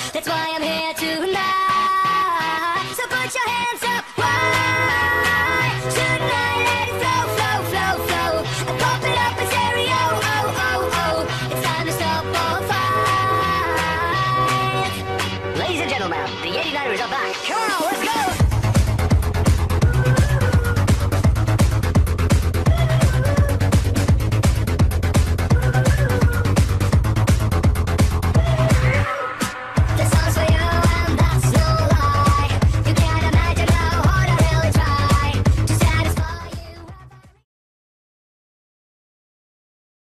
That's why I'm here tonight. So put your hands up. Why shouldn't I let it flow, flow, flow, flow? And pump it up in stereo. Oh, oh, oh. It's time to stop all fight. Ladies and gentlemen, the 89ers are back. Come on, let's go.